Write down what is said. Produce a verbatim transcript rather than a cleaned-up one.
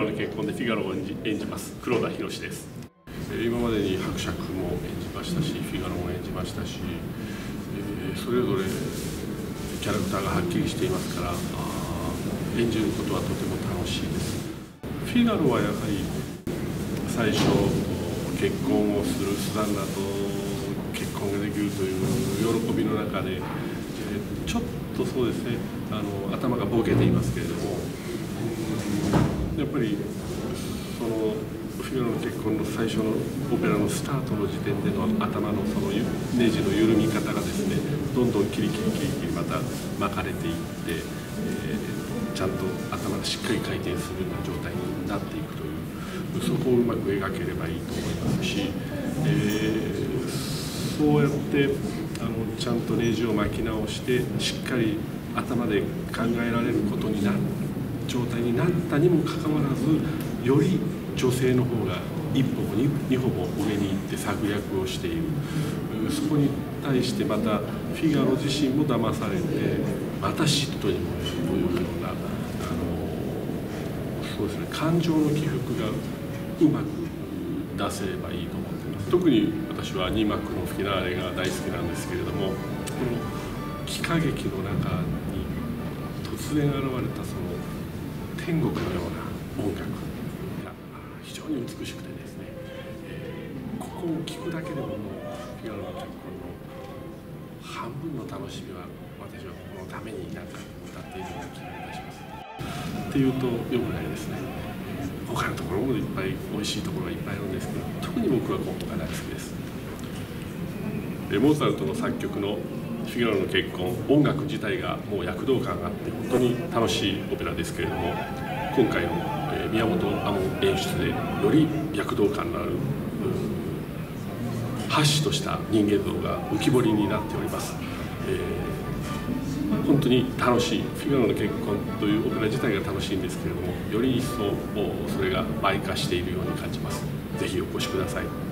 ロの結婚でフィガロを演じ、演じます黒田博です。今までに伯爵も演じましたし、フィガロも演じましたし、えー、それぞれキャラクターがはっきりしていますから、演じることはとても楽しいです。フィガロはやはり最初結婚をするスザンナと結婚ができるという喜びの中で、えー、ちょっとそうですね、あの頭がぼけていますけれども、やっぱりそのフィガロの結婚の最初のオペラのスタートの時点での頭のそのネジの緩み方がですね、どんどんキリキリキリキリまた巻かれていって、えー、ちゃんと頭がしっかり回転するような状態になっていくという、そこをうまく描ければいいと思いますし、えー、そうやってあのちゃんとネジを巻き直してしっかり頭で考えられることになる状態になったにもかかわらず、より女性の方が一歩も二歩も上に行って策略をしている。そこに対してまたフィガロ自身も騙されてまた嫉妬に燃えるというような、あのそうですね、感情の起伏がうまく出せればいいと思っています。特に私はに幕のフィナーレが大好きなんですけれども、この喜歌劇の中に突然現れたその天国のような音楽が非常に美しくてですね、えー、ここを聴くだけでももうフィガロの結婚の半分の楽しみは私はこのためになんか歌っているような気がいたします。っていうとよくないですね。他のところもいっぱい美味しいところがいっぱいあるんですけど、特に僕はここが大好きです。モーツァルトの作曲のフィガロの結婚、音楽自体がもう躍動感があって本当に楽しいオペラですけれども、今回の宮本亞門演出でより躍動感のあるはっしとした人間像が浮き彫りになっております。えー、本当に楽しいフィガロの結婚というオペラ自体が楽しいんですけれども、より一層それが倍化しているように感じます。ぜひお越しください。